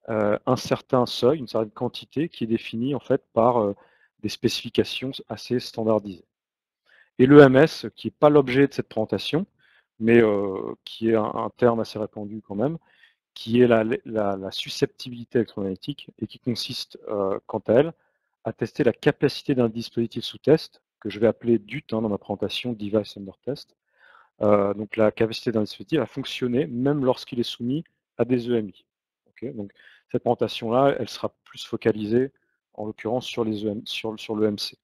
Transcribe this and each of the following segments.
un certain seuil, une certaine quantité qui est définie en fait par, des spécifications assez standardisées. Et l'EMS, qui est pas l'objet de cette présentation, mais qui est un terme assez répandu quand même, qui est la susceptibilité électromagnétique et qui consiste, quant à elle, à tester la capacité d'un dispositif sous test, que je vais appeler DUT, hein, dans ma présentation, Device Under Test. Donc la capacité d'un dispositif à fonctionner même lorsqu'il est soumis à des EMI. OK? Donc cette présentation-là, elle sera plus focalisée, en l'occurrence, sur les EM sur l'EMC.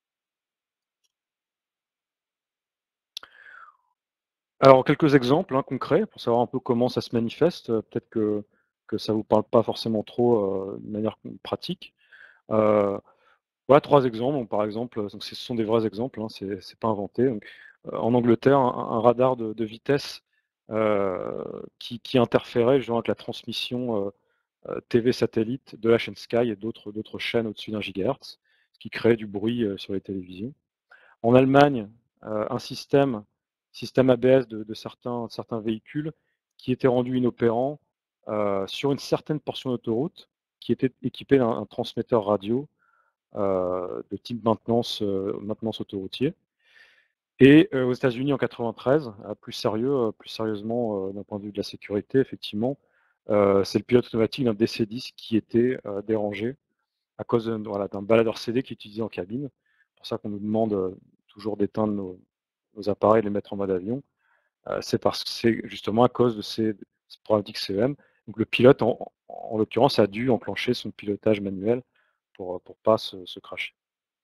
Alors quelques exemples, hein, concrets pour savoir un peu comment ça se manifeste, peut-être que ça vous parle pas forcément trop, de manière pratique. Heu, voilà 3 exemples. Donc par exemple, donc ce sont des vrais exemples, hein, c'est pas inventé. Donc, en Angleterre, un radar de vitesse, qui interférait justement avec la transmission, TV satellite de la chaîne Sky et d'autres chaînes au-dessus d'un gigahertz, ce qui crée du bruit, sur les télévisions. En Allemagne, un système ABS de certains véhicules qui était rendu inopérant, sur une certaine portion d'autoroute, qui était équipée d'un transmetteur radio, de type maintenance autoroutier. Et aux États-Unis en 93, plus sérieusement, d'un point de vue de la sécurité effectivement, c'est le pilote automatique d'un DC-10 qui était, dérangé à cause de voilà, d'un baladeur CD qui est utilisé en cabine. C'est pour ça qu'on nous demande, toujours d'éteindre nos appareils, de les mettre en mode avion. C'est parce que c'est justement à cause de ces problématiques CEM. Donc le pilote en l'occurrence a dû enclencher son pilotage manuel pour pas se crasher.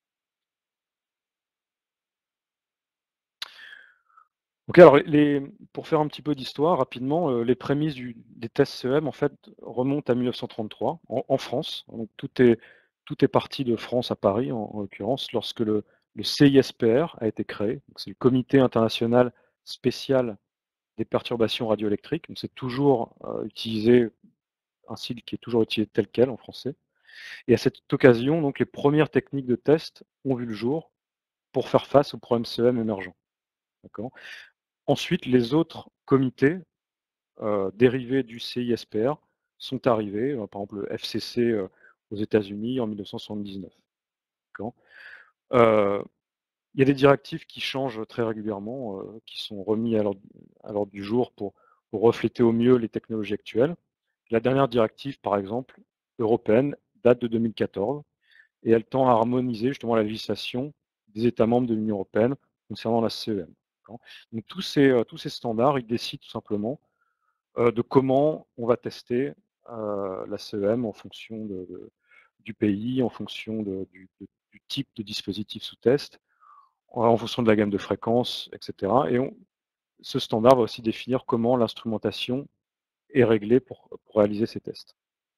OK, alors pour faire un petit peu d'histoire rapidement, les prémices des tests CEM en fait remontent à 1933 en France. Donc tout est parti de France à Paris en l'occurrence lorsque le CISPR a été créé. Donc c'est le Comité international spécial des perturbations radioélectriques. Donc c'est toujours, utilisé un sigle qui est toujours utilisé tel quel en français. Et à cette occasion, donc les premières techniques de test ont vu le jour pour faire face aux problèmes CEM émergents. D'accord? Ensuite, les autres comités, dérivés du CISPR sont arrivés, par exemple le FCC, aux États-Unis en 1979. D'accord? Heu, il y a des directives qui changent très régulièrement, qui sont remis à l'ordre du jour pour refléter au mieux les technologies actuelles. La dernière directive, par exemple, européenne, date de 2014 et elle tend à harmoniser justement la législation des États membres de l'Union européenne concernant la CEM. D'accord? Donc tous ces standards, ils décident tout simplement, de comment on va tester, la CEM en fonction du pays, en fonction du type de dispositif sous test, en fonction de la gamme de fréquences et cetera et ce standard va aussi définir comment l'instrumentation est réglée pour réaliser ces tests.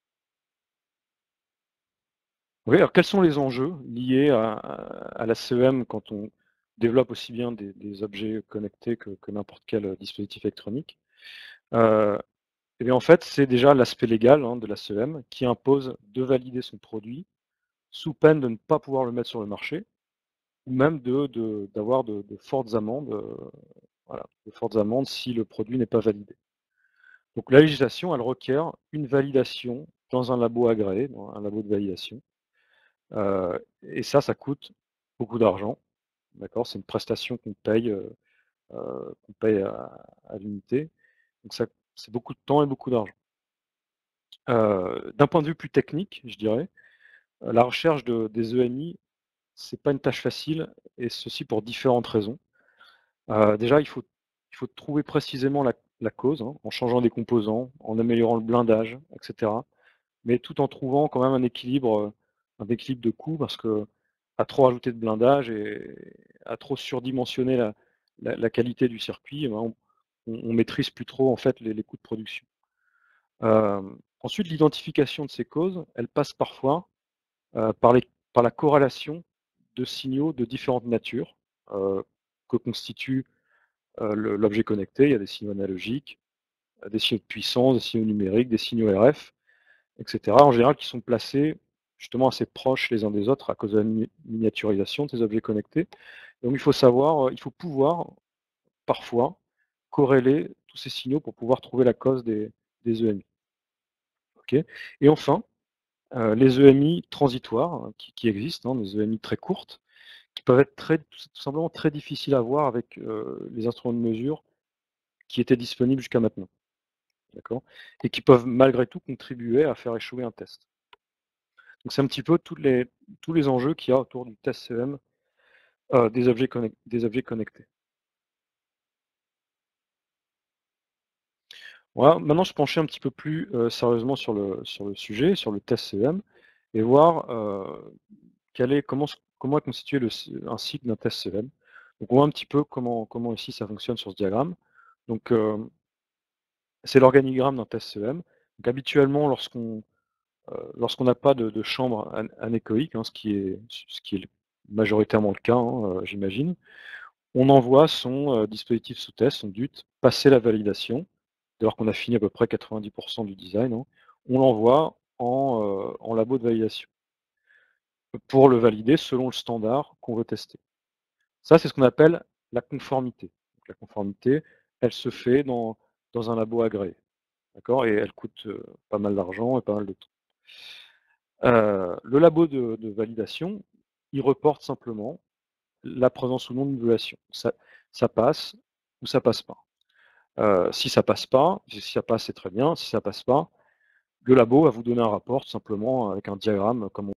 Oui, alors quels sont les enjeux liés à la CEM quand on développe aussi bien des objets connectés que n'importe quel, dispositif électronique? Heu et bien, en fait, c'est déjà l'aspect légal, hein, de la CEM qui impose de valider son produit sous peine de ne pas pouvoir le mettre sur le marché ou même d'avoir de fortes amendes, voilà, de fortes amendes si le produit n'est pas validé. Donc la législation, elle requiert une validation dans un labo agréé, dans un labo de validation, et ça coûte beaucoup d'argent, d'accord? C'est une prestation qu'on paye à l'unité, donc ça c'est beaucoup de temps et beaucoup d'argent. D'un point de vue plus technique, je dirais, la recherche des EMI, c'est pas une tâche facile et ceci pour différentes raisons. Déjà, il faut trouver précisément la cause, hein, en changeant des composants, en améliorant le blindage et cetera, mais tout en trouvant quand même un équilibre de coût parce qu'à trop rajouter de blindage et à trop surdimensionner la qualité du circuit, eh ben, on maîtrise plus trop en fait les coûts de production. Ensuite, l'identification de ces causes, elle passe parfois, par la corrélation de signaux de différentes natures, que constitue, l'objet connecté. Il y a des signaux analogiques, des signaux de puissance, des signaux numériques, des signaux RF et cetera, en général qui sont placés justement assez proches les uns des autres à cause de la miniaturisation de ces objets connectés. Donc il faut pouvoir parfois corréler tous ces signaux pour pouvoir trouver la cause des EMI. OK? Et enfin, les EMI transitoires, hein, qui existent, hein, des EMI très courtes, qui peuvent être tout simplement très difficiles à voir avec, les instruments de mesure qui étaient disponibles jusqu'à maintenant, d'accord? Et qui peuvent malgré tout contribuer à faire échouer un test. Donc c'est un petit peu tous les enjeux qu'il y a autour du test CEM, des objets connectés. Voilà, maintenant se pencher un petit peu plus, sérieusement sur le sujet, sur le test CEM et voir, quel est comment est constitué un cycle d'un test CEM. Donc on voit un petit peu comment ici ça fonctionne sur ce diagramme. Donc, c'est l'organigramme d'un test CEM. Donc habituellement lorsqu'on n'a pas de chambre anéchoïque, hein, ce qui est majoritairement le cas, hein, j'imagine, on envoie son, dispositif sous test, son DUT, passer la validation. Dès lors qu'on a fini à peu près 90 du design, hein, on l'envoie en labo de validation, pour le valider selon le standard qu'on veut tester. Ça, c'est ce qu'on appelle la conformité. Donc la conformité, elle se fait dans un labo agréé, d'accord? Et elle coûte, pas mal d'argent et pas mal de temps. Le labo de validation, il reporte simplement la présence ou non d'une violation. Ça passe ou ça passe pas. Si ça passe pas, si ça passe, c'est très bien, si ça passe pas, le labo va vous donner un rapport tout simplement avec un diagramme comme on.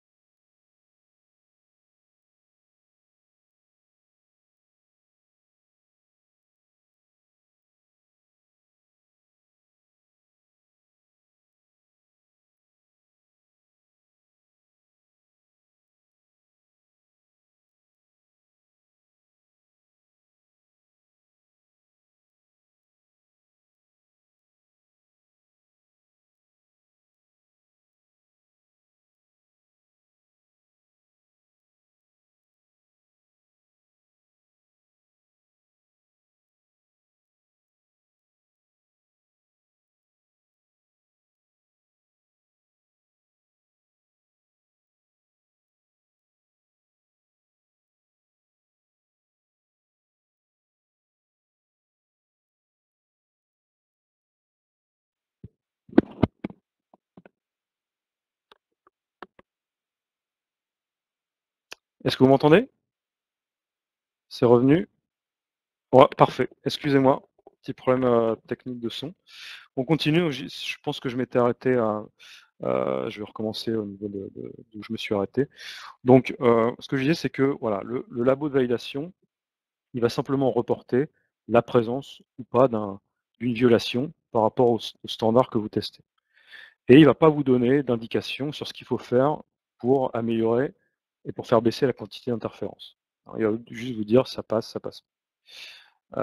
Est-ce que vous m'entendez? C'est revenu? Ouais, parfait. Excusez-moi, petit problème, technique de son. On continue, donc je pense que je m'étais arrêté à, je vais recommencer au niveau de d'où je me suis arrêté. Donc, ce que je disais, c'est que voilà, le labo de validation, il va simplement reporter la présence ou pas d'une violation par rapport au standard que vous testez. Et il ne va pas vous donner d'indication sur ce qu'il faut faire pour améliorer et pour faire baisser la quantité d'interférences. Il va juste vous dire: «Ça passe, ça passe pas».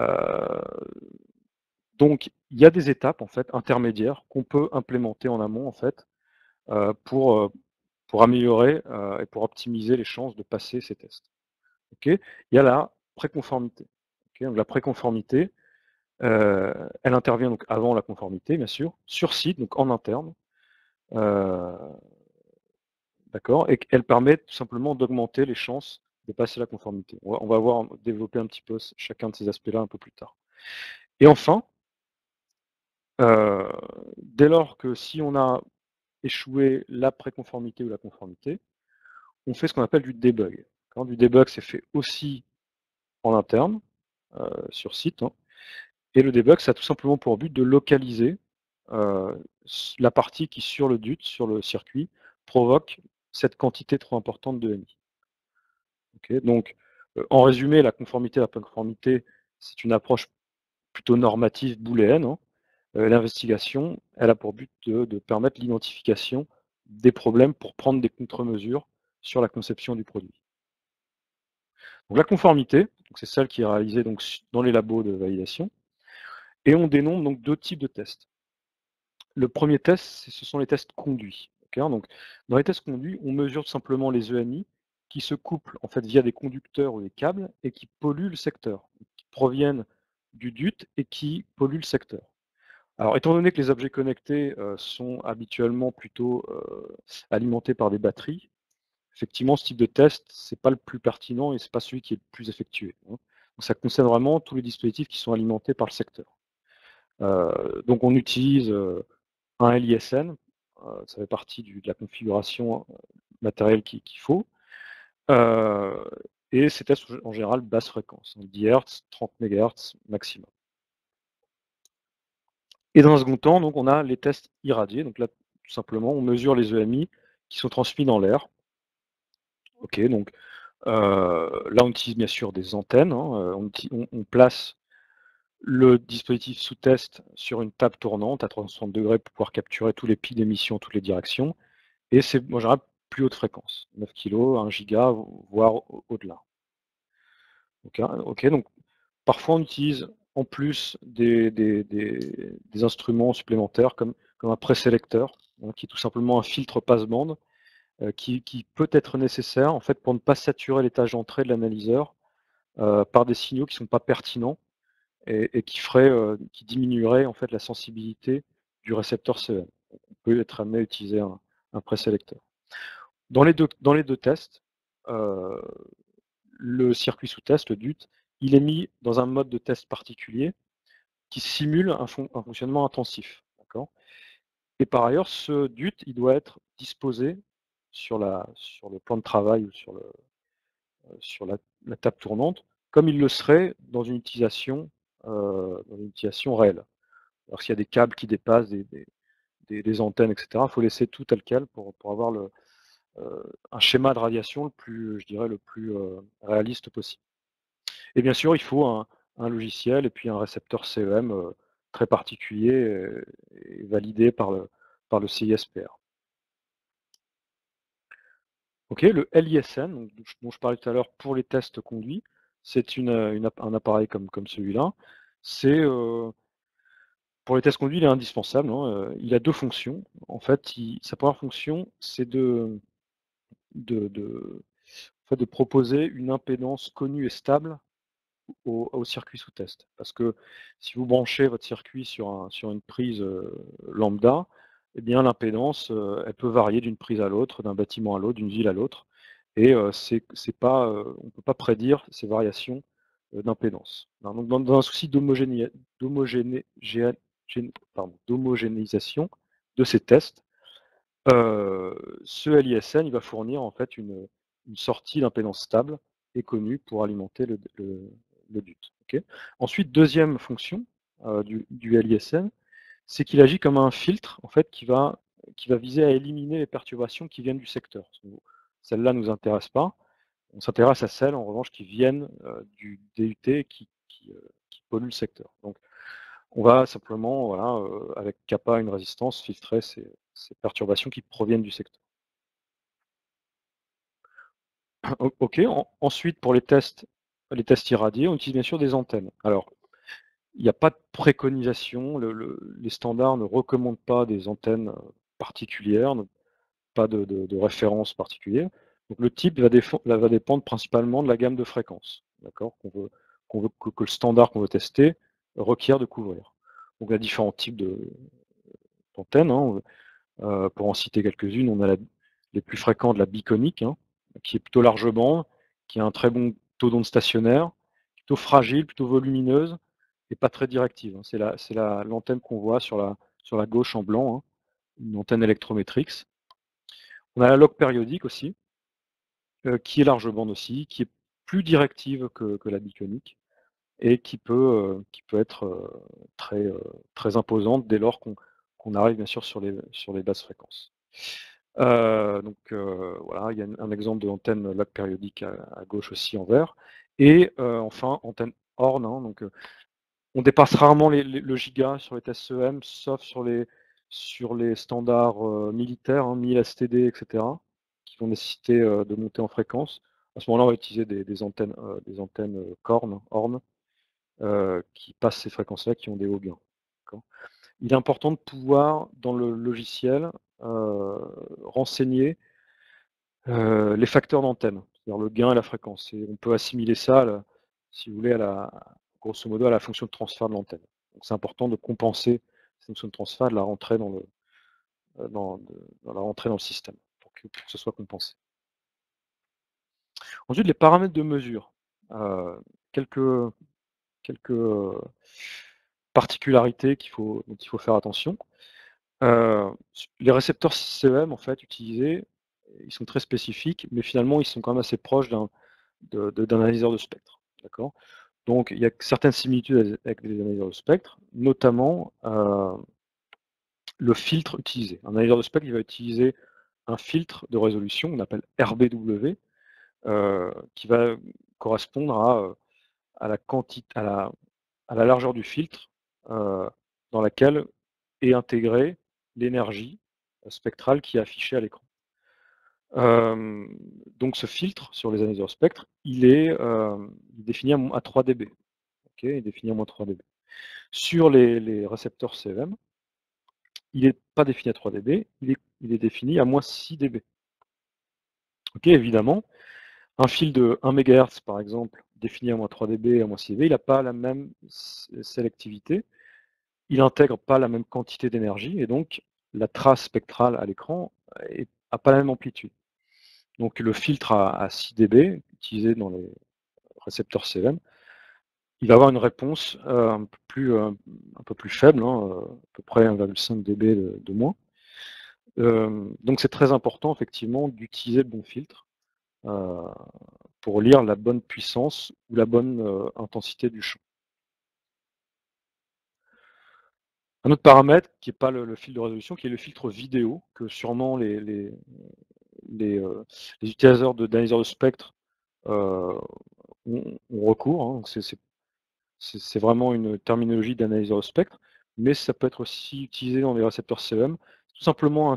Donc il y a des étapes en fait intermédiaires qu'on peut implémenter en amont en fait, heu, pour, heu, pour améliorer, et pour optimiser les chances de passer ces tests. OK? Il y a la préconformité. OK? Donc la préconformité, elle intervient donc avant la conformité bien sûr, sur site, donc en interne, heu, d'accord? Et elle permet tout simplement d'augmenter les chances de passer la conformité. On va voir développer un petit peu chacun de ces aspects-là un peu plus tard. Et enfin, heu, dès lors que si on a échoué la préconformité ou la conformité, on fait ce qu'on appelle du debug. D'accord? Du debug, c'est fait aussi en interne, sur site, hein. Et le debug, ça a tout simplement pour but de localiser, la partie qui sur le DUT, sur le circuit, provoque cette quantité trop importante de MI. OK? Donc, en résumé, la conformité, la conformité, c'est une approche plutôt normative booléenne, hein. L'investigation, elle a pour but de permettre l'identification des problèmes pour prendre des contre-mesures sur la conception du produit. Donc la conformité, donc c'est celle qui est réalisée donc dans les labos de validation et on dénombre donc 2 types de tests. Le premier test, ce sont les tests conduits. OK, hein, donc dans les tests conduits, on mesure tout simplement les EMI qui se couplent en fait via des conducteurs ou des câbles et qui polluent le secteur, qui proviennent du DUT et qui polluent le secteur. Alors étant donné que les objets connectés, sont habituellement plutôt, alimentés par des batteries, effectivement ce type de test, c'est pas le plus pertinent et c'est pas celui qui est le plus effectué, hein. Donc ça concerne vraiment tous les dispositifs qui sont alimentés par le secteur. Donc on utilise, un LISN, ça fait partie de la configuration matérielle qu'il faut. Heu et ces tests en général basse fréquence, 10 Hz, 30 MHz maximum. Et dans un second temps, donc on a les tests irradiés. Donc là, tout simplement, on mesure les EMI qui sont transmis dans l'air. OK, donc là, on utilise bien sûr des antennes, hein, on place le dispositif sous test sur une table tournante à 360° pour pouvoir capturer tous les pics d'émission en toutes les directions et c'est en général plus haute fréquence, 9 kilo, 1 giga, voire au-delà. OK, donc parfois on utilise en plus des instruments supplémentaires comme un présélecteur, hein, qui est tout simplement un filtre passe-bande, qui peut être nécessaire en fait pour ne pas saturer les tâches d'entrée de l'analyseur, par des signaux qui ne sont pas pertinents et qui diminueraient en fait la sensibilité du récepteur CEM. On peut être amené à utiliser un présélecteur. Dans les deux tests, heu, le circuit sous test, le DUT, il est mis dans un mode de test particulier qui simule un fonctionnement intensif, d'accord? Et par ailleurs, ce DUT, il doit être disposé sur le plan de travail ou sur la table tournante, comme il le serait dans une utilisation réelle. Alors s'il y a des câbles qui dépassent, des antennes et cetera, il faut laisser tout tel quel pour avoir un schéma de radiation le plus, je dirais, le plus, réaliste possible. Et bien sûr, il faut un logiciel et puis un récepteur CEM, très particulier et validé par le CISPR. OK, le LISN, donc dont je parlais tout à l'heure pour les tests conduits, c'est un appareil comme celui-là. C'est, pour les tests conduits, il est indispensable, hein, il a 2 fonctions. En fait, sa première fonction, c'est de en fait, de proposer une impédance connue et stable au circuit sous test. Parce que si vous branchez votre circuit sur une prise, lambda, eh bien l'impédance, elle peut varier d'une prise à l'autre, d'un bâtiment à l'autre, d'une ville à l'autre et c'est pas, on ne peut pas prédire ces variations, d'impédance. Hein, donc dans un souci d'homogénéisation de ces tests, ce LISN, il va fournir en fait une sortie d'impédance stable et connue pour alimenter le DUT, OK? Ensuite, deuxième fonction, du LISN, c'est qu'il agit comme un filtre en fait qui va viser à éliminer les perturbations qui viennent du secteur. Celles-là nous intéressent pas. On s'intéresse à celles en revanche qui viennent, du DUT qui polluent le secteur. Donc on va simplement, voilà, avec kappa, une résistance, filtrer ces perturbations qui proviennent du secteur. OK, ensuite pour les tests irradiés, on utilise bien sûr des antennes. Alors, il n'y a pas de préconisation, les standards ne recommandent pas des antennes, particulières, pas de référence particulière. Donc le type va dépendre principalement de la gamme de fréquences, d'accord? Que le standard qu'on veut tester requiert de couvrir. Donc il y a différents types d'antennes, hein. Pour en citer quelques-unes, on a les plus fréquentes, la biconique, hein, qui est plutôt large bande, qui a un très bon taux d'onde stationnaire, plutôt fragile, plutôt volumineuse et pas très directive, hein. L'antenne qu'on voit sur la gauche en blanc, hein, une antenne Electrometrix. On a la log périodique aussi, qui est large bande aussi, qui est plus directive que la biconique et qui peut être, très imposante dès lors qu'on arrive bien sûr sur les basses fréquences. Donc voilà, il y a un exemple de l'antenne log périodique à gauche aussi en vert et enfin antenne Horn, hein, donc on dépasse rarement le giga sur les tests CEM sauf sur les standards, militaires, hein, 1000 STD et cetera, qui vont nécessiter, de monter en fréquence. À ce moment-là, on va utiliser des antennes, Horn, qui passent ces fréquences-là, qui ont des hauts gains. D'accord? Il est important de pouvoir, dans le logiciel, renseigner, les facteurs d'antenne, c'est-à-dire le gain et la fréquence et on peut assimiler ça si vous voulez grosso modo à la fonction de transfert de l'antenne. Donc c'est important de compenser cette fonction de transfert, de la rentrer dans la rentrée dans le système pour que ce soit compensé. Ensuite les paramètres de mesure, quelques quelques, particularités dont il faut faire attention. Les récepteurs CEM en fait utilisés, ils sont très spécifiques, mais finalement ils sont quand même assez proches d'un analyseur de spectre, d'accord? Donc il y a certaines similitudes avec les analyseurs de spectre, notamment, le filtre utilisé. Un analyseur de spectre, il va utiliser un filtre de résolution, on appelle RBW, qui va correspondre à la à la largeur du filtre, heu, dans laquelle est intégrée l'énergie spectrale qui est affichée à l'écran. Donc ce filtre sur les analyseurs spectre, il est défini à 3 dB, OK? Il est défini à -3 dB. Sur les récepteurs CEM, il est pas défini à 3 dB, il est défini à -6 dB. OK, évidemment, un fil de 1 mégahertz par exemple, défini à -3 dB et à -6 dB, il a pas la même sélectivité, il intègre pas la même quantité d'énergie et donc la trace spectrale à l'écran a pas la même amplitude. Donc le filtre à 6 dB utilisé dans les récepteurs CEM, il va avoir une réponse, un peu plus faible, hein, à peu près 1,5 dB de moins. Donc c'est très important effectivement d'utiliser le bon filtre, heu, pour lire la bonne puissance ou la bonne, intensité du champ. Un autre paramètre qui est pas le filtre de résolution, qui est le filtre vidéo, que sûrement les, heu, les utilisateurs d'analyseurs de spectre, heu, ont recours, hein. C'est vraiment une terminologie d'analyseur de spectre, mais ça peut être aussi utilisé dans les récepteurs CEM. Tout simplement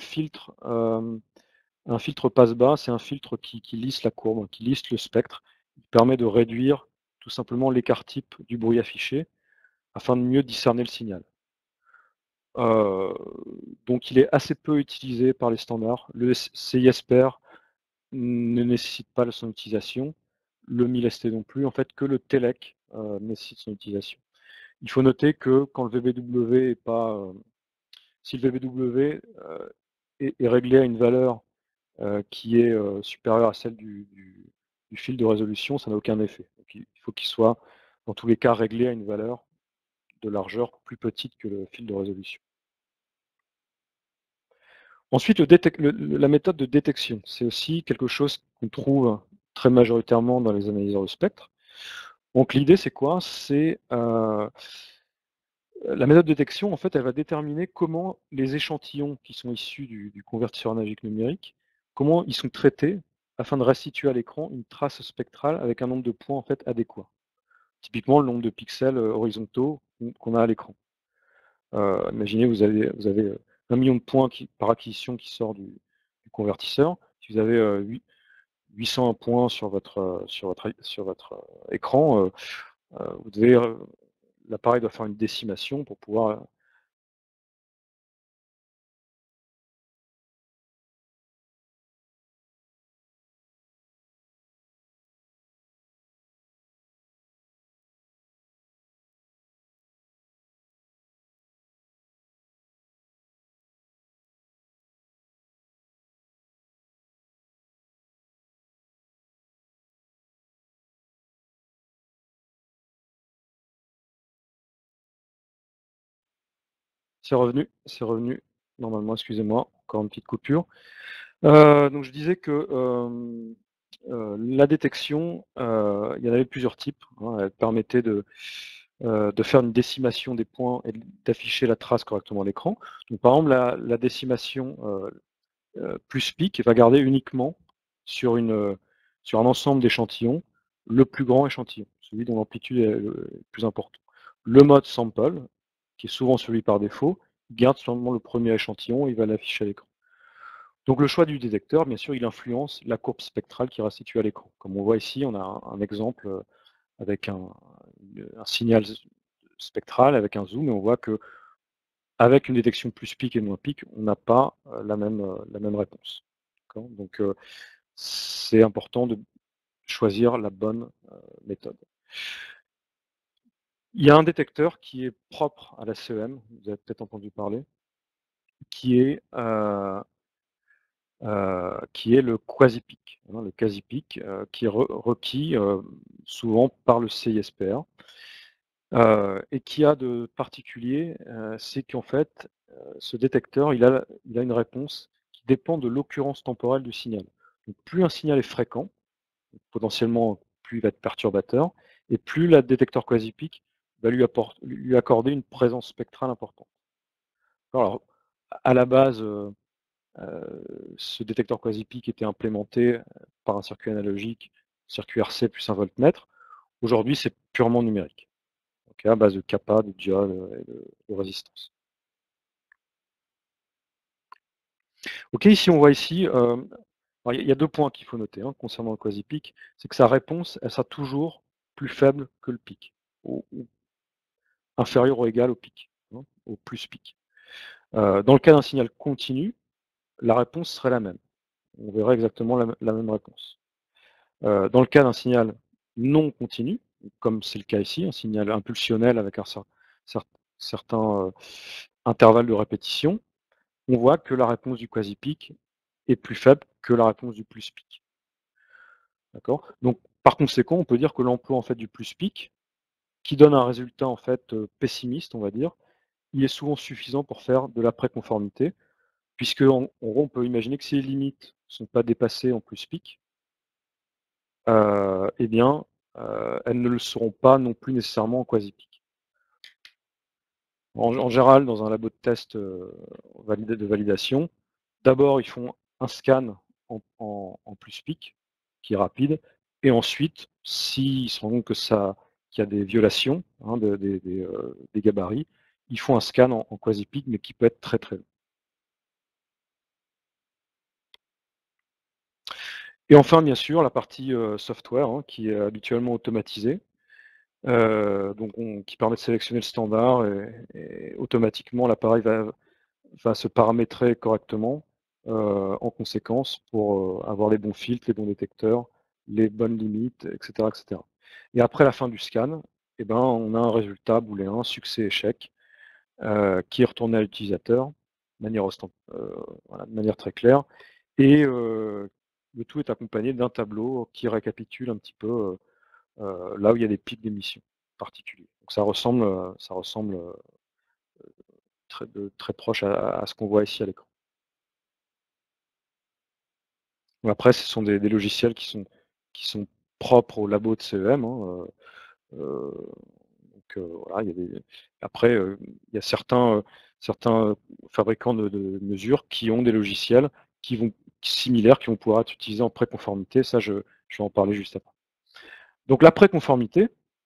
un filtre passe-bas, c'est un filtre qui lisse la courbe, qui lisse le spectre, qui permet de réduire tout simplement l'écart type du bruit affiché, afin de mieux discerner le signal. Heu, donc il est assez peu utilisé par les standards. Le CISPR ne nécessite pas son utilisation, le 1000ST non plus, en fait que le TELEC, nécessite son utilisation. Il faut noter que quand le VBW est pas, si le VBW, est réglé à une valeur, qui est, supérieure à celle du fil de résolution, ça n'a aucun effet. Donc il faut qu'il soit, dans tous les cas, réglé à une valeur de largeur plus petite que le fil de résolution. Ensuite, la méthode de détection, c'est aussi quelque chose qu'on trouve très majoritairement dans les analyseurs de spectre. Donc l'idée, c'est quoi? C'est, la méthode de détection, en fait, elle va déterminer comment les échantillons qui sont issus du convertisseur analogique numérique, comment ils sont traités afin de restituer à l'écran une trace spectrale avec un nombre de points, en fait, adéquat. Typiquement, le nombre de pixels, horizontaux qu'on a à l'écran. Imaginez vous avez, 1 000 de points par acquisition qui sort du convertisseur. Si vous avez, 800 points sur votre écran, vous devez, l'appareil doit faire une décimation pour pouvoir. C'est revenu normalement, excusez-moi, encore une petite coupure. Donc je disais que, la détection, il y en avait plusieurs types, hein. Elle permettait de faire une décimation des points et d'afficher la trace correctement à l'écran. Donc par exemple la décimation, plus peak va garder uniquement sur sur un ensemble d'échantillons, le plus grand échantillon, celui dont l'amplitude est le plus importante. Le mode sample, qui est souvent celui par défaut, garde seulement le premier échantillon et il va l'afficher à l'écran. Donc le choix du détecteur, bien sûr, il influence la courbe spectrale qui est restituée à l'écran. Comme on voit ici, on a un exemple, avec un signal spectral avec un zoom et on voit qu'avec une détection plus peak et moins peak, on n'a pas, la même réponse. D'accord? Donc c'est important de choisir la bonne, méthode. Il y a un détecteur qui est propre à la CEM, vous avez peut-être entendu parler, qui est, qui est le quasi-peak, hein, le quasi-peak, qui est requis, souvent par le CISPR. Et qu'il y a de particulier, c'est qu'en fait, ce détecteur, il a une réponse qui dépend de l'occurrence temporelle du signal. Donc plus un signal est fréquent, potentiellement plus il va être perturbateur et plus le détecteur quasi-pic va lui accorder une présence spectrale importante. Alors, à la base, ce détecteur quasi-pic était implémenté, par un circuit analogique, circuit RC plus un voltmètre. Aujourd'hui, c'est purement numérique, OK, à base de kappa, de diodes, et de résistance. OK, ici, on voit ici, alors il y a 2 points qu'il faut noter, hein, concernant le quasi-pic, c'est que sa réponse, elle sera toujours plus faible que le pic, ou inférieur ou égal au pic, hein, au plus pic. Dans le cas d'un signal continu, la réponse serait la même. On verrait exactement la même réponse. Dans le cas d'un signal non continu, comme c'est le cas ici, un signal impulsionnel avec un cer certain, intervalle de répétition, on voit que la réponse du quasi-pic est plus faible que la réponse du plus pic. D'accord? Donc par conséquent, on peut dire que l'emploi en fait du plus pic, qui donne un résultat en fait, pessimiste, on va dire, il est souvent suffisant pour faire de la préconformité, puisque en gros, on peut imaginer que si les limites ne sont pas dépassées en plus pic, eh bien, elles ne le seront pas non plus nécessairement en quasi pic. En général, dans un labo de test, de validation, d'abord, ils font un scan en plus pic, qui est rapide, et ensuite, s'ils se rendent compte qu'il y a des violations, hein, des gabarits, ils font un scan en quasi pic, mais qui peut être très, très long. Et enfin, bien sûr, la partie, software, hein, qui est habituellement automatisée, qui permet de sélectionner le standard, et automatiquement l'appareil va se paramétrer correctement, en conséquence pour, avoir les bons filtres, les bons détecteurs, les bonnes limites, et cetera, et cetera. Et après la fin du scan, et ben, on a un résultat booléen succès-échec, qui est retourné à l'utilisateur voilà, de manière très claire, et le tout est accompagné d'un tableau qui récapitule un petit peu, là où il y a des pics d'émissions particuliers. Donc ça ressemble très proche à ce qu'on voit ici à l'écran. Après, ce sont des logiciels qui sont propres au labo de CEM, hein, voilà, il y a des après, il y a certains fabricants de mesures qui ont des logiciels qui vont similaires, qui vont pouvoir être utilisés en préconformité. Ça, je vais en parler juste après. Donc la préconformité,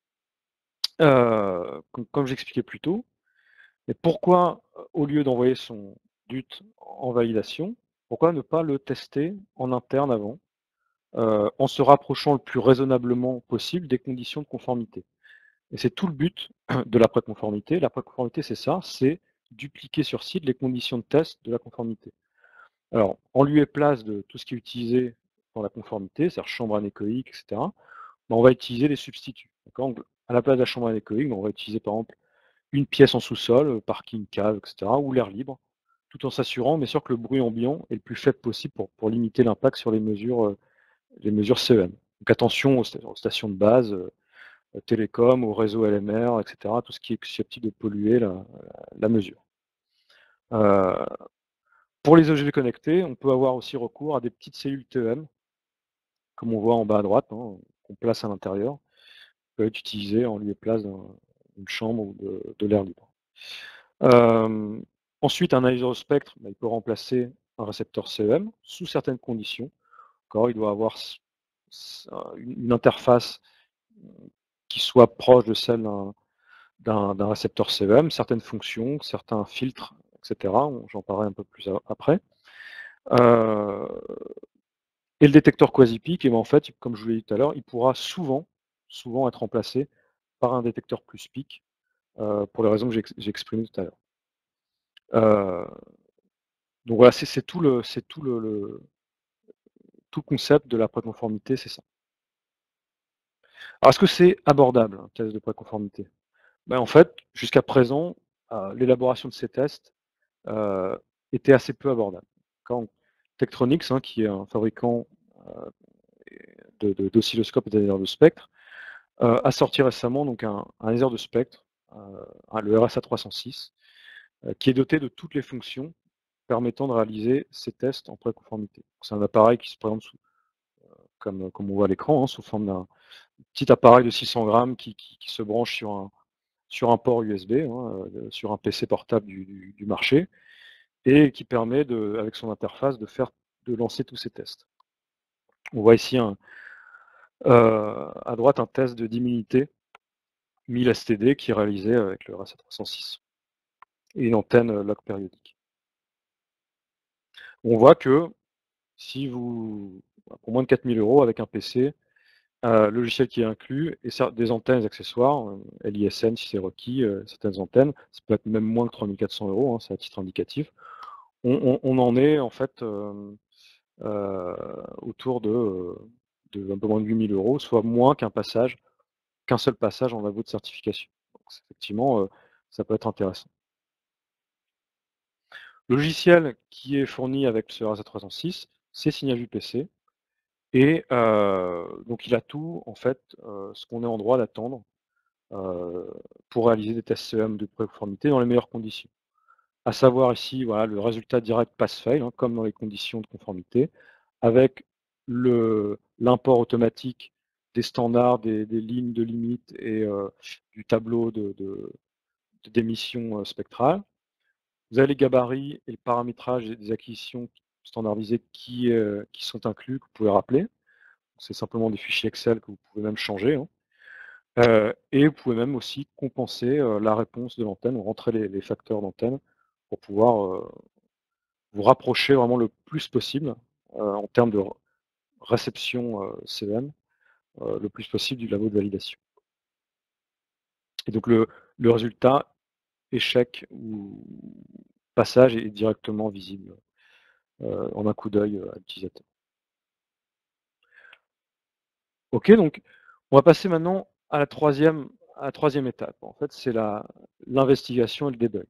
comme j'expliquais plus tôt, mais pourquoi, au lieu d'envoyer son DUT en validation, pourquoi ne pas le tester en interne avant, en se rapprochant le plus raisonnablement possible des conditions de conformité? Et c'est tout le but de la préconformité. La préconformité, c'est ça, c'est dupliquer sur site les conditions de test de la conformité. Alors, en lieu et place de tout ce qui est utilisé dans la conformité, c'est-à-dire chambre anéchoïque, et cetera, on va utiliser des substituts. D'accord? Donc, à la place de la chambre anéchoïque, on va utiliser par exemple une pièce en sous-sol, parking, cave, et cetera, ou l'air libre, tout en s'assurant bien sûr que le bruit ambiant est le plus faible possible pour limiter l'impact sur les mesures CEM. Donc attention aux stations de base, télécom, au réseau LMR, et cetera, tout ce qui est susceptible de polluer la mesure. Heu, pour les objets connectés, on peut avoir aussi recours à des petites cellules TEM, comme on voit en bas à droite, hein, qu'on place à l'intérieur, peut être utilisé en lieu et place d'une chambre ou de l'air libre. Hem, Ensuite, un analyseur de spectre, bah, il peut remplacer un récepteur CEM sous certaines conditions. D'accord, il doit avoir une interface qui soit proche de celle d'un récepteur CEM, certaines fonctions, certains filtres, et cetera. J'en parlerai un peu plus après. Heu et le détecteur quasi-pic, et ben, en fait, comme je vous l'ai dit tout à l'heure, il pourra souvent être remplacé par un détecteur plus pic, pour les raisons que j'ai exprimées tout à l'heure. Heu, donc voilà, c'est tout le concept de la préconformité, c'est ça. Alors est-ce que c'est abordable, un test de préconformité? Ben, en fait, jusqu'à présent, l'élaboration de ces tests, heu, était assez peu abordable. Quand Tektronix, hein, qui est un fabricant, d'oscilloscopes et d'analyseurs de spectre, a sorti récemment donc un laser de spectre, le RSA306, qui est doté de toutes les fonctions permettant de réaliser ces tests en préconformité. C'est un appareil qui se présente comme on voit à l'écran, hein, sous forme d'un petit appareil de 600 grammes qui se branche sur un port USB, hein, sur un PC portable du marché, et qui permet avec son interface de lancer tous ces tests. On voit ici à droite un test de 10 unités 1000 STD qui est réalisé avec le RSA306 et une antenne log périodique. On voit que si vous pour moins de 4 000 € avec un PC, logiciel qui est inclus et des antennes, des accessoires, LISN si c'est requis, certaines antennes, ça peut être même moins que 3 400 €, hein, c'est à titre indicatif. On en est en fait, autour de un peu moins de 8 000 €, soit moins qu'un seul passage en labo de certification. Donc effectivement, ça peut être intéressant. Le logiciel qui est fourni avec ce RSA306, c'est SignalVue PC et donc il a tout en fait, ce qu'on est en droit d'attendre, heu, pour réaliser des tests CEM de conformité dans les meilleures conditions. À savoir ici, voilà, le résultat direct pass-fail, hein, comme dans les conditions de conformité, avec l'import automatique des standards, des lignes de limite et du tableau d'émission spectrale. Vous avez les gabarits et le paramétrage des acquisitions standardisées qui sont inclus, que vous pouvez rappeler. C'est simplement des fichiers Excel que vous pouvez même changer, hein. Et vous pouvez même aussi compenser la réponse de l'antenne, ou rentrer les facteurs d'antenne pour pouvoir vous rapprocher vraiment le plus possible en termes de réception CEM, le plus possible du labo de validation. Et donc le résultat, échec ou passage, est directement visible en un coup d'œil à l'utilisateur. OK, donc on va passer maintenant à la troisième étape. En fait, c'est l'investigation et le debug.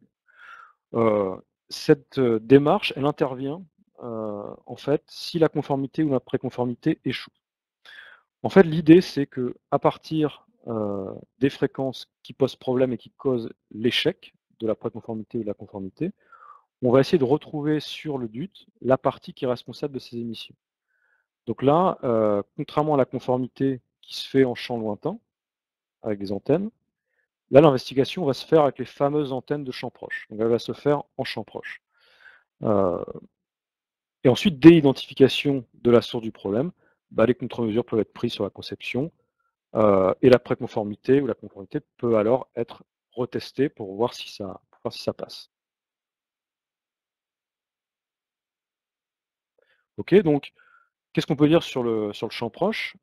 Cette démarche, elle intervient en fait si la conformité ou la préconformité échoue. En fait, l'idée, c'est qu'à partir des fréquences qui posent problème et qui causent l'échec de la préconformité ou de la conformité, on va essayer de retrouver sur le DUT la partie qui est responsable de ces émissions. Donc là, contrairement à la conformité qui se fait en champ lointain, avec des antennes, là, l'investigation va se faire avec les fameuses antennes de champ proche. Donc elle va se faire en champ proche. Heu et ensuite, dès l'identification de la source du problème, bah, les contre-mesures peuvent être prises sur la conception, et la préconformité ou la conformité peut alors être retestée pour voir si ça passe. OK, donc qu'est-ce qu'on peut dire sur le champ proche?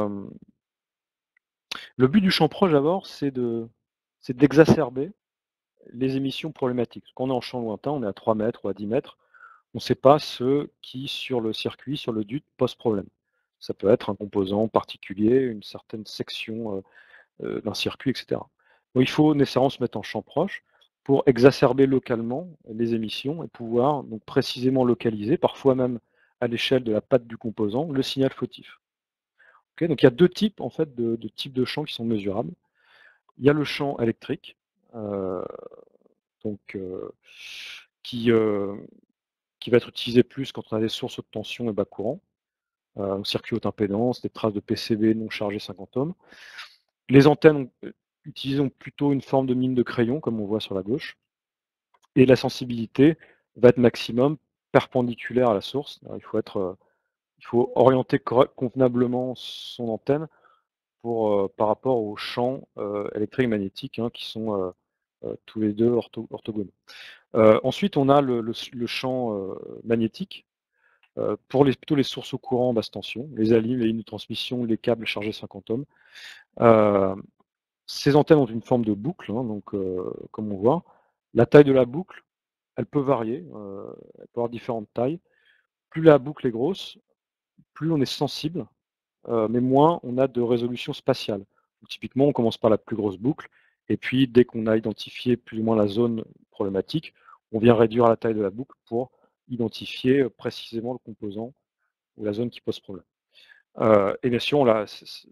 Le but du champ proche d'abord, c'est d'exacerber les émissions problématiques. Quand on est en champ lointain, on est à 3 mètres ou à 10 mètres, on ne sait pas ce qui, sur le circuit, sur le DUT, pose problème. Ça peut être un composant particulier, une certaine section d'un circuit, et cetera. Donc il faut nécessairement se mettre en champ proche pour exacerber localement les émissions et pouvoir donc précisément localiser, parfois même à l'échelle de la patte du composant, le signal fautif. OK, donc il y a 2 types en fait de types de champs qui sont mesurables. Il y a le champ électrique, heu, donc qui, heu, qui va être utilisé plus quand on a des sources haute tension et bas courant, circuit haute impédance, des traces de PCB non chargées 50 ohms. Les antennes utilisent plutôt une forme de mine de crayon, comme on voit sur la gauche, et la sensibilité va être maximum perpendiculaire à la source. Alors il faut orienter convenablement son antenne par rapport aux champs électriques et magnétiques, hein, qui sont tous les deux orthogonaux. Ensuite, on a le champ magnétique pour plutôt les sources au courant basse tension, les ALIM, les lignes de transmission, les câbles chargés 50 ohms. Euh, Ces antennes ont une forme de boucle, hein, donc comme on voit. La taille de la boucle, elle peut varier, elle peut avoir différentes tailles. Plus la boucle est grosse, plus on est sensible, mais moins on a de résolution spatiale. Donc, typiquement, on commence par la plus grosse boucle, et puis dès qu'on a identifié plus ou moins la zone problématique, on vient réduire la taille de la boucle pour identifier précisément le composant ou la zone qui pose problème. Et bien sûr,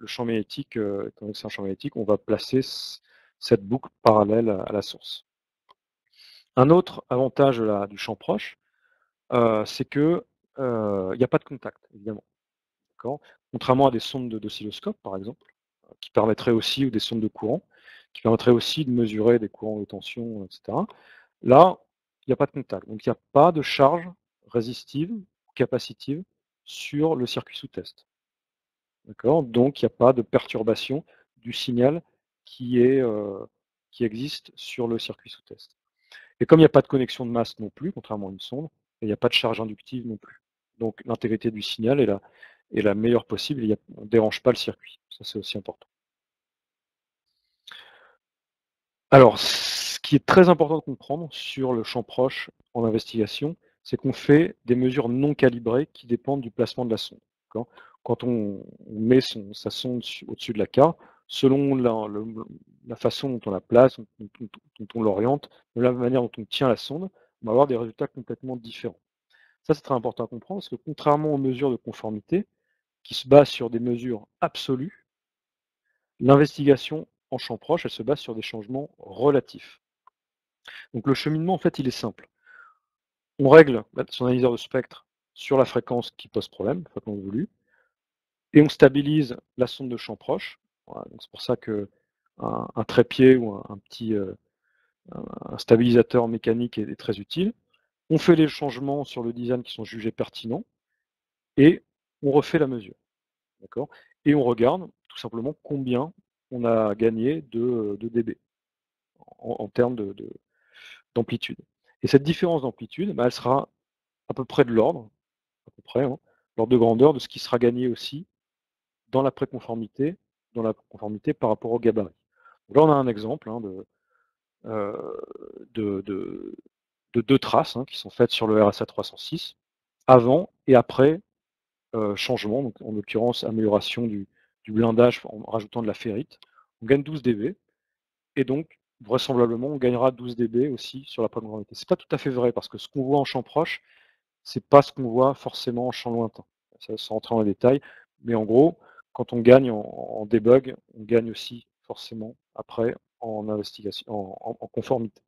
le champ magnétique, étant donné que c'est un champ magnétique, on va placer cette boucle parallèle à la source. Un autre avantage du champ proche, c'est que, il n'y a pas de contact, évidemment, d'accord? Contrairement à des sondes d'oscilloscope, par exemple, qui permettraient aussi ou des sondes de courant, qui permettraient aussi de mesurer des courants de tension, et cetera. Là, il n'y a pas de contact, donc il n'y a pas de charge résistive ou capacitive sur le circuit sous test, d'accord? Donc il n'y a pas de perturbation du signal qui est, qui existe sur le circuit sous test. Et comme il n'y a pas de connexion de masse non plus, contrairement à une sonde, il n'y a pas de charge inductive non plus. Donc l'intégrité du signal est la meilleure possible, on ne dérange pas le circuit. Ça, c'est aussi important. Alors, ce qui est très important de comprendre sur le champ proche en investigation, c'est qu'on fait des mesures non calibrées qui dépendent du placement de la sonde, d'accord? Quand on met sa sonde au-dessus de la carte, selon la façon dont on la place, dont on l'oriente, de la manière dont on tient la sonde, on va avoir des résultats complètement différents. Ça, c'est très important à comprendre parce que contrairement aux mesures de conformité, qui se basent sur des mesures absolues, l'investigation en champ proche, elle se base sur des changements relatifs. Donc le cheminement, en fait, il est simple. On règle son analyseur de spectre sur la fréquence qui pose problème, fréquence voulue, et on stabilise la sonde de champ proche. Voilà, donc c'est pour ça qu'un trépied ou un petit un stabilisateur mécanique est très utile. On fait les changements sur le design qui sont jugés pertinents et on refait la mesure. D'accord? Et on regarde tout simplement combien on a gagné de dB en termes d'amplitude. Et cette différence d'amplitude, bah, elle sera à peu près de l'ordre, à peu près, hein, l'ordre de grandeur de ce qui sera gagné aussi dans la préconformité, dans la conformité par rapport au gabarit. Donc là, on a un exemple, hein, euh, de, de, de 2 traces, hein, qui sont faites sur le RSA 306, avant et après changement, donc en l'occurrence amélioration du blindage en rajoutant de la ferrite. On gagne 12 dB et donc vraisemblablement on gagnera 12 dB aussi sur la préconformité. C'est pas tout à fait vrai parce que ce qu'on voit en champ proche, c'est pas ce qu'on voit forcément en champ lointain. Ça, sans rentrer dans les détails, mais en gros, quand on gagne en debug, on gagne aussi forcément après en investigation, en conformité.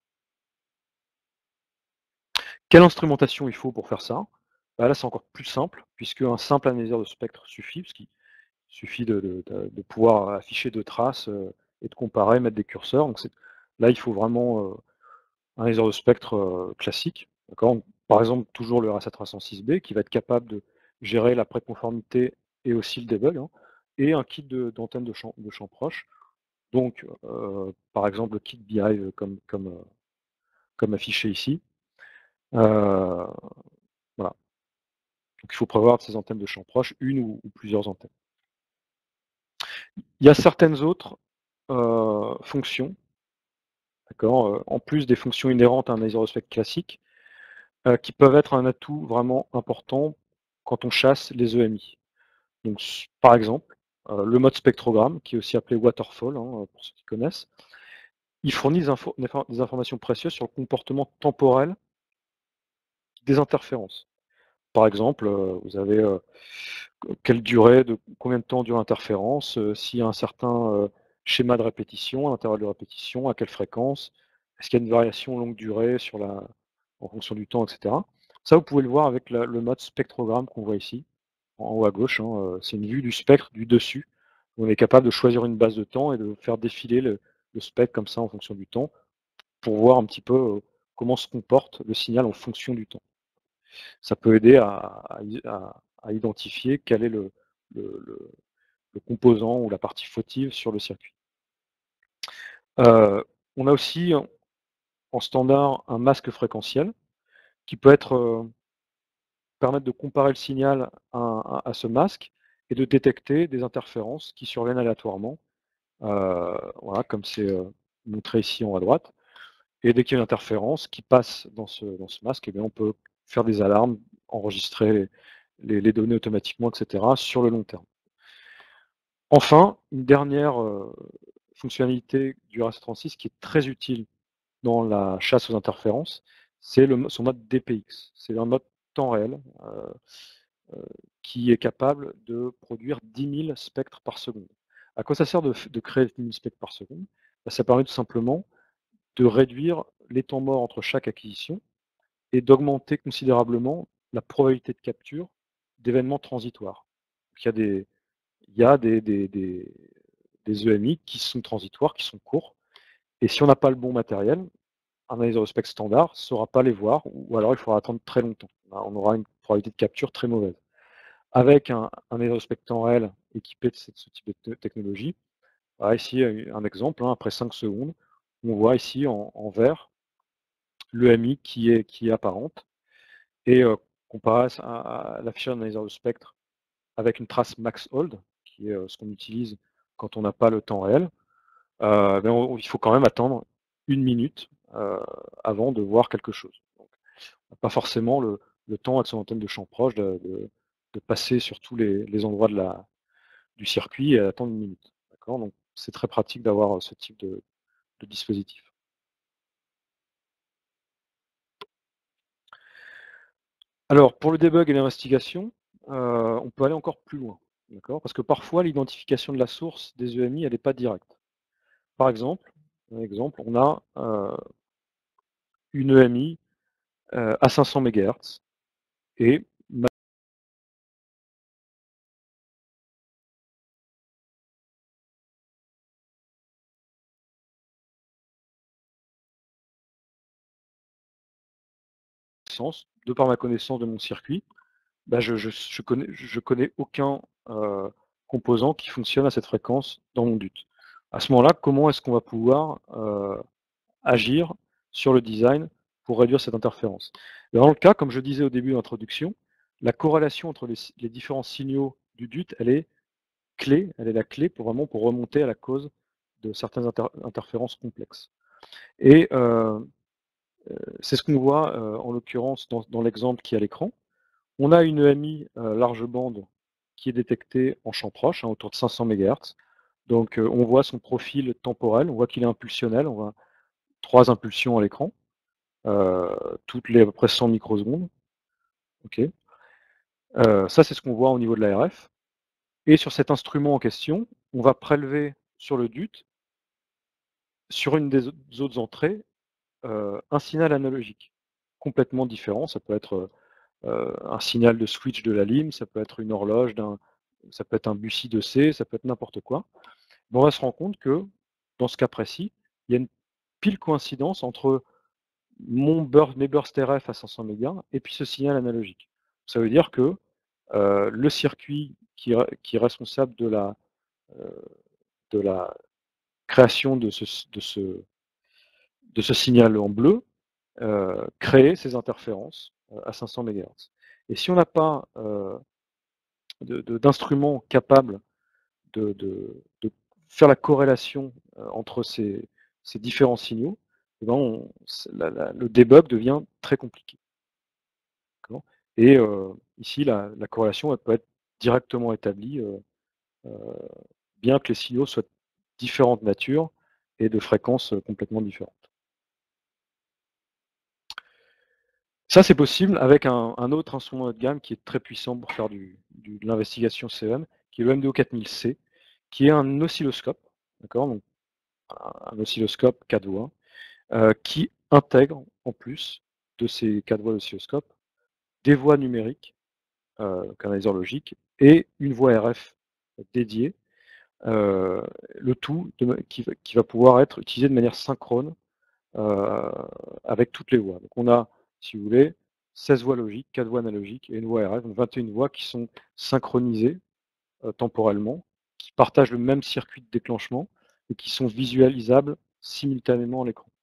Quelle instrumentation il faut pour faire ça? Bah là, c'est encore plus simple, puisque un simple analyseur de spectre suffit, parce qu'il suffit de pouvoir afficher 2 traces, et de comparer, mettre des curseurs. Donc là, il faut vraiment, un analyseur de spectre, classique, d'accord? Par exemple, toujours le RSA306B qui va être capable de gérer la préconformité et aussi le debug, hein, et un kit d'antenne de champ proche. Donc, par exemple, le kit Beehive comme affiché ici. Heu, voilà. Donc il faut prévoir ces antennes de champ proche, une ou plusieurs antennes. Il y a certaines autres, fonctions, d'accord, en plus des fonctions inhérentes à un analyseur de spectre classique, qui peuvent être un atout vraiment important quand on chasse les EMI. Donc par exemple, le mode spectrogramme, qui est aussi appelé waterfall, hein, pour ceux qui connaissent, il fournit des informations précieuses sur le comportement temporel des interférences. Par exemple, vous avez, quelle durée, combien de temps dure l'interférence, s'il y a un certain, schéma de répétition, un intervalle de répétition, à quelle fréquence, est-ce qu'il y a une variation longue durée en fonction du temps, et cetera. Ça, vous pouvez le voir avec le mode spectrogramme qu'on voit ici, en haut à gauche, hein, c'est une vue du spectre du dessus. On est capable de choisir une base de temps et de faire défiler le spectre comme ça en fonction du temps, pour voir un petit peu, comment se comporte le signal en fonction du temps. Ça peut aider à identifier quel est le le le composant ou la partie fautive sur le circuit. On a aussi en standard un masque fréquentiel qui peut permettre de comparer le signal à ce masque et de détecter des interférences qui surviennent aléatoirement, voilà, comme c'est, montré ici en haut à droite. Et dès qu'il y a une interférence qui passe dans ce masque, eh bien on peut faire des alarmes, enregistrer les données automatiquement, et cetera, sur le long terme. Enfin, une dernière, fonctionnalité du RS-36 qui est très utile dans la chasse aux interférences, c'est son mode DPX. C'est un mode temps réel, qui est capable de produire 10 000 spectres par seconde. À quoi ça sert de créer 10 000 specs par seconde? Bah, ça permet tout simplement de réduire les temps morts entre chaque acquisition et d'augmenter considérablement la probabilité de capture d'événements transitoires. Donc il y a des EMI qui sont transitoires, qui sont courts, et si on n'a pas le bon matériel, un analyseur de spectre standard ne saura pas les voir, ou alors il faudra attendre très longtemps. On aura une probabilité de capture très mauvaise. Avec un analyseur de spectre temps réel équipé de ce type de technologie, voilà, ici un exemple, après 5 secondes, on voit ici en vert l'EMI qui est apparente, et comparé à l'affichage d'un analyseur de spectre avec une trace max hold, qui est ce qu'on utilise quand on n'a pas le temps réel, il faut quand même attendre 1 minute avant de voir quelque chose. Donc, on n'a pas forcément le temps avec son antenne de champ proche de passer sur tous les endroits du circuit et attendre 1 minute. D'accord. Donc c'est très pratique d'avoir ce type de dispositif. Alors pour le debug et l'investigation, on peut aller encore plus loin. D'accord. Parce que parfois l'identification de la source des EMI, elle n'est pas directe. Par exemple, on a une EMI à 500 MHz et de par ma connaissance de mon circuit, bah, je connais aucun composant qui fonctionne à cette fréquence dans mon DUT. À ce moment-là, comment est-ce qu'on va pouvoir agir sur le design pour réduire cette interférence? Dans le cas, comme je disais au début de l'introduction, la corrélation entre les différents signaux du DUT, elle est la clé pour remonter à la cause de certaines interférences complexes. Et c'est ce qu'on voit en l'occurrence dans l'exemple qui est à l'écran. On a une EMI large bande qui est détectée en champ proche, autour de 500 MHz. Donc on voit son profil temporel, on voit qu'il est impulsionnel, on voit 3 impulsions à l'écran, toutes les à peu près 100 microsecondes. OK. Ça, c'est ce qu'on voit au niveau de l'ARF. Et sur cet instrument en question, on va prélever sur le DUT, sur une des autres entrées, un signal analogique, complètement différent. Ça peut être un signal de switch de la lime, ça peut être une horloge, ça peut être un BUSI de C, ça peut être n'importe quoi. Mais on va se rendre compte que, dans ce cas précis, il y a une pile coïncidence entre mes bursts RF à 500 mégas et puis ce signal analogique. Ça veut dire que le circuit qui est responsable euh, de la création de ce signal en bleu crée ces interférences à 500 MHz. Et si on n'a pas d'instruments capables de faire la corrélation entre ces différents signaux, eh ben le debug devient très compliqué. Et ici, la corrélation elle peut être directement établie, bien que les signaux soient de différentes natures et de fréquences complètement différentes. Ça, c'est possible avec un autre instrument haut de gamme qui est très puissant pour faire de l'investigation CEM, qui est le MDO 4000C, qui est un oscilloscope, d'accord, donc un oscilloscope 4 voies, qui intègre, en plus de ces 4 voies d'oscilloscope, des voies numériques, canaliseur logique, et une voie RF dédiée, le tout qui va pouvoir être utilisé de manière synchrone avec toutes les voies. Donc on a, si vous voulez, 16 voies logiques, 4 voies analogiques et une voie RF, donc 21 voies qui sont synchronisées temporellement, qui partagent le même circuit de déclenchement et qui sont visualisables simultanément à l'écran.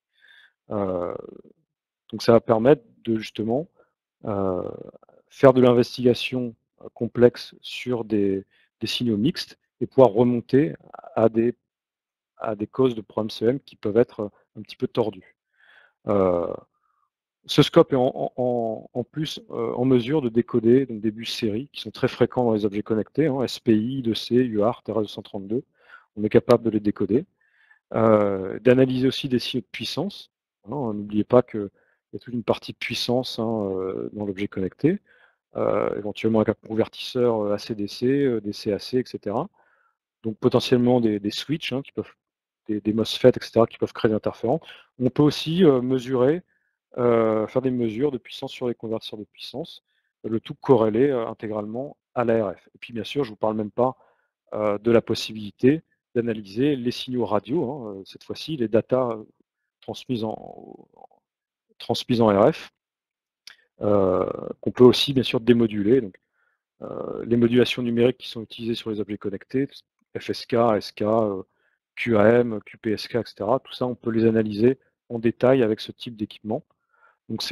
Donc ça va permettre de justement faire de l'investigation complexe sur des signaux mixtes et pouvoir remonter à des causes de problèmes CEM qui peuvent être un petit peu tordus. Ce scope est en plus en mesure de décoder donc des bus série qui sont très fréquents dans les objets connectés, SPI, I2C, UART, RS-232. On est capable de les décoder. D'analyser aussi des signaux de puissance. N'oubliez pas qu'il y a toute une partie de puissance dans l'objet connecté, éventuellement avec un convertisseur AC-DC, DC-AC, etc. donc potentiellement des switches, hein, qui peuvent des MOSFET et cetera qui peuvent créer des interférences. On peut aussi, mesurer, faire des mesures de puissance sur les convertisseurs de puissance, le tout corrélé, intégralement à l'ARF. Et puis bien sûr, je vous parle même pas, de la possibilité d'analyser les signaux radio, hein, cette fois-ci, les datas, transmises en RF, heu, qu'on peut aussi bien sûr démoduler. Donc, les modulations numériques qui sont utilisées sur les objets connectés, FSK, SK, QAM, QPSK et cetera, tout ça, on peut les analyser en détail avec ce type d'équipement. Donc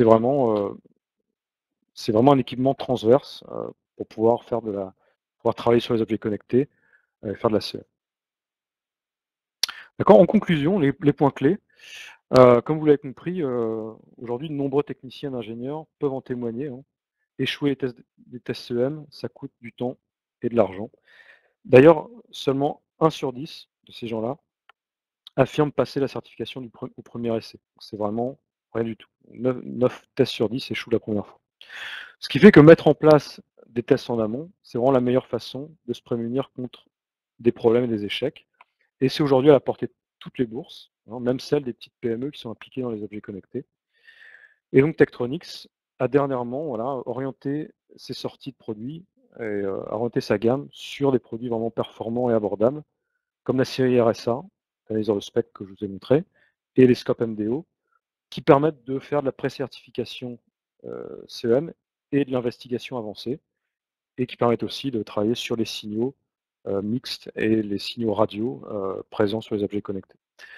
c'est vraiment un équipement transverse, pour pouvoir travailler sur les objets connectés, et faire de la CE. D'accord? En conclusion, les points clés, comme vous l'avez compris, aujourd'hui de nombreux techniciens et ingénieurs peuvent en témoigner, hein. Échouer les tests CEM, ça coûte du temps et de l'argent. D'ailleurs, seulement 1 sur 10 de ces gens-là affirment passer la certification au premier essai. C'est vraiment rien du tout. 9 tests sur 10 échouent la première fois. Ce qui fait que mettre en place des tests en amont, c'est vraiment la meilleure façon de se prémunir contre des problèmes et des échecs. Et c'est aujourd'hui à la portée de toutes les bourses, hein, même celles des petites PME qui sont impliquées dans les objets connectés. Et donc Tektronix a dernièrement, voilà, orienté ses sorties de produits et a orienté sa gamme sur des produits vraiment performants et abordables, comme la série RSA, analyseur de spectre que je vous ai montré, et les scopes MDO, qui permettent de faire de la pré-certification, CEM et de l'investigation avancée, et qui permettent aussi de travailler sur les signaux, mixtes et les signaux radio, présents sur les objets connectés.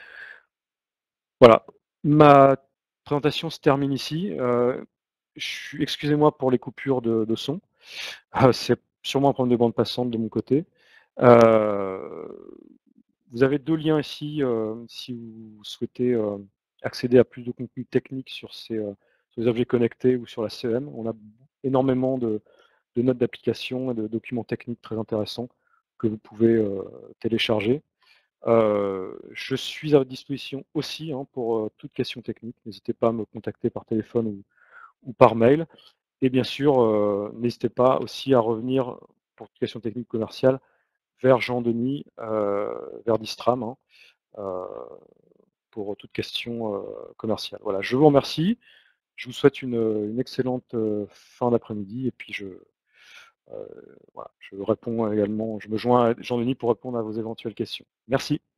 Voilà, ma présentation se termine ici. Excusez-moi pour les coupures de son. C'est sûrement un problème de bande passante de mon côté. Heu, Vous avez 2 liens ici, si vous souhaitez, accéder à plus de contenu technique sur les objets connectés ou sur la CEM. On a énormément de notes d'application et de documents techniques très intéressants que vous pouvez, télécharger. Je suis à votre disposition aussi, hein, pour, toute question technique. N'hésitez pas à me contacter par téléphone ou par mail, et bien sûr, n'hésitez pas aussi à revenir pour toute question technique commerciale vers Jean-Denis, vers Distram, hein, heu, pour toute question, commerciale. Voilà, je vous remercie. Je vous souhaite une excellente, fin d'après-midi, et puis voilà, je me joins à Jean-Denis pour répondre à vos éventuelles questions. Merci.